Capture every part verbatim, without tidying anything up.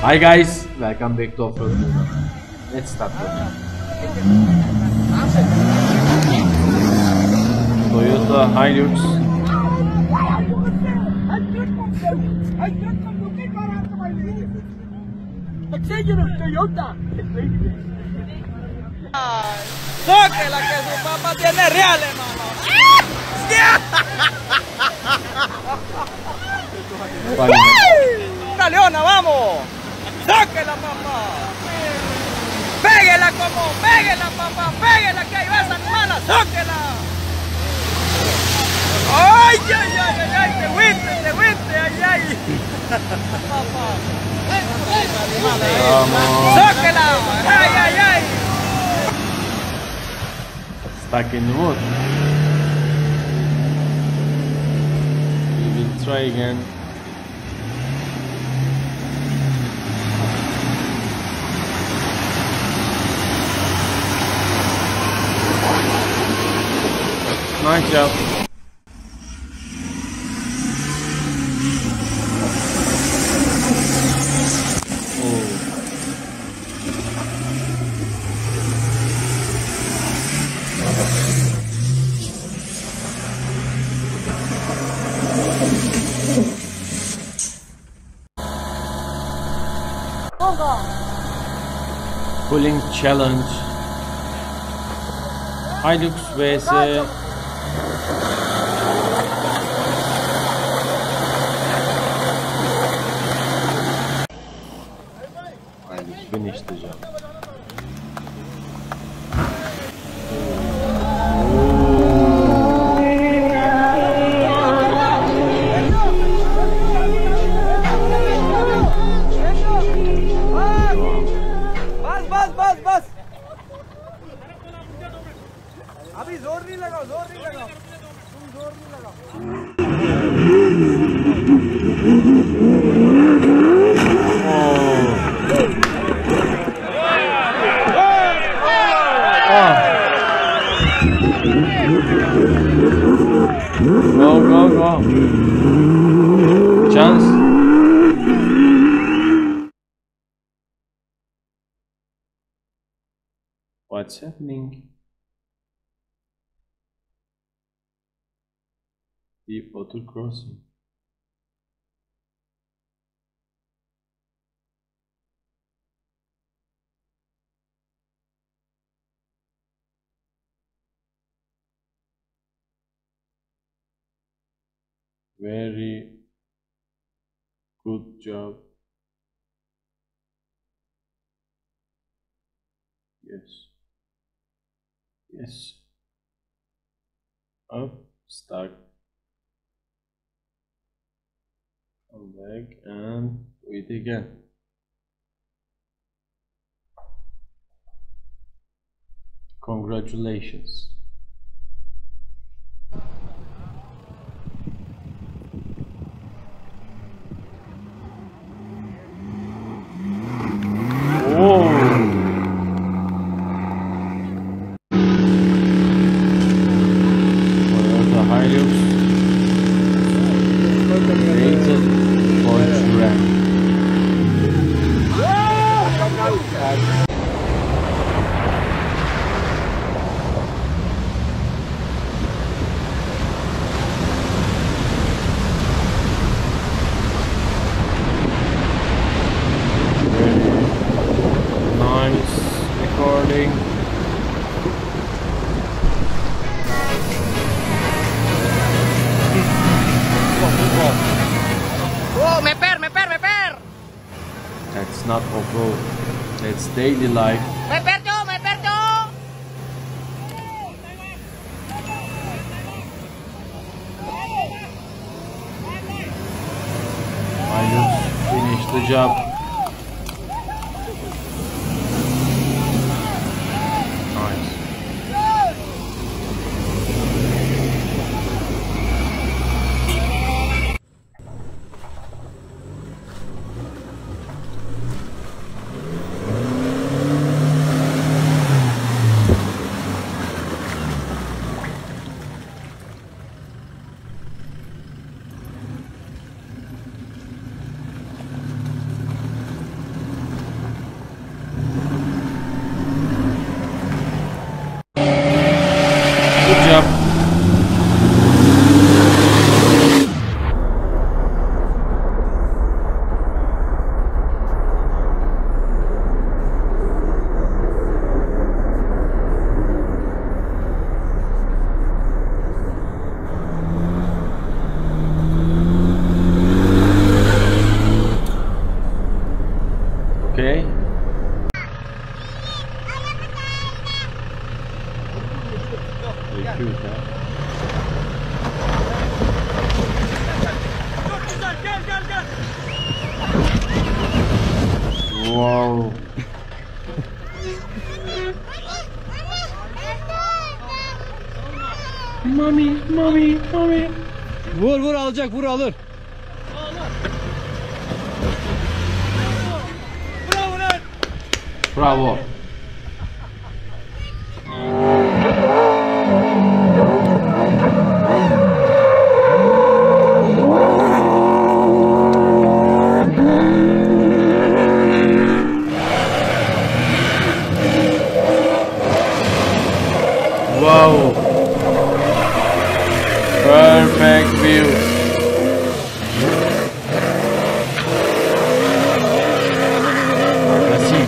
Hi guys, welcome back to Offroad. Let's start watching. Toyota Hilux. Toyota. Tóquela que su papá tiene reales, mano. Una leona, vamos. Tóquela, papá. Péguela como, péguela, papá, péguela que ahí va esa hermana, tóquela. Ay, ay, ay, ay, ay, te fuiste, te fuiste, ay, ay. Papá. Tóquela, ay, ay, ay. Stuck in the wood. We will try again. Nice job. Pulling challenge. Hilux vs Hilux finished the job. अभी जोर नहीं लगाओ, जोर नहीं लगाओ, तुम जोर नहीं लगाओ। Go, go, go. Chance. What's happening? Deep water crossing. Very good job. Yes. Yes. Up, stuck. Come back and do it again. Congratulations. Toyota Hilux rated for track. Nice recording. Oh, me per, me per, me per. That's not off-road. That's daily life. Me perdo, me perdo. Hilux finished the job. Nice. Okay. Very cute, huh? Gel gel gel. Wow. Mommy, mommy, mommy. Vur vur alacak, vur alır. Bravo lan. Bravo. Wow. Perfect view. Let's see.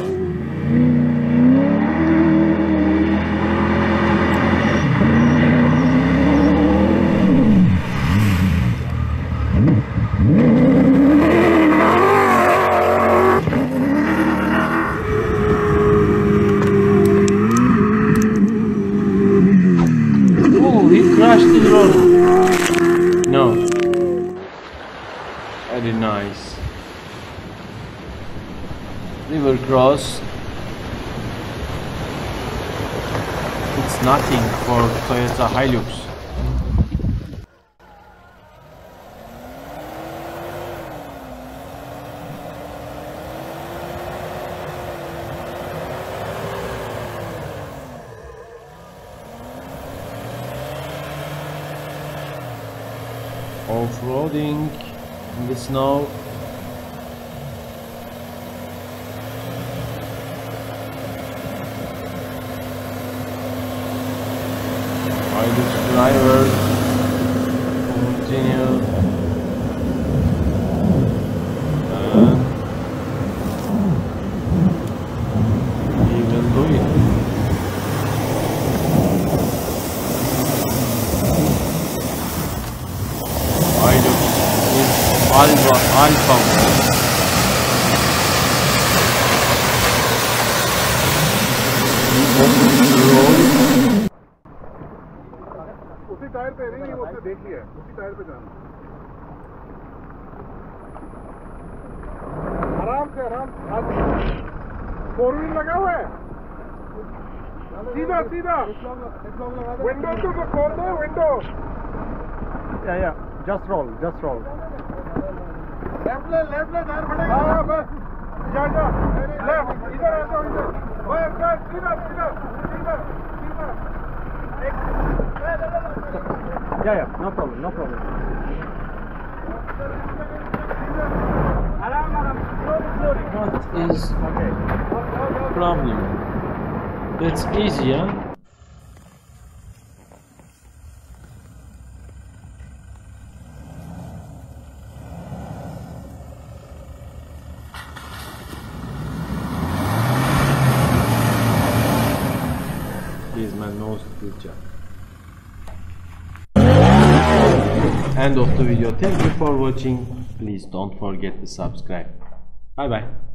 Oh, he crashed the road. No. Very nice. River cross. It's nothing for Toyota Hilux. Off-roading in the snow. Hilux driver continue and he will do it. Hilux is alpha alpha. उसी tyre पे नहीं वो उसने देखी है उसी tyre पे जाना आराम से आराम फोर व्हील लगा हुआ है सीधा सीधा विंडो तो खोल दो विंडो या या just roll just roll left ले लेफ्ट ले टायर फटेगा हां बस जा जा लेफ्ट इधर आ जाओ इधर बस बस सीधा सीधा सीधा सीधा Yeah, yeah, no problem, no problem. What is problem? It's easy, huh? This man knows the job. End of the video. Thank you for watching. Please don't forget to subscribe. Bye bye.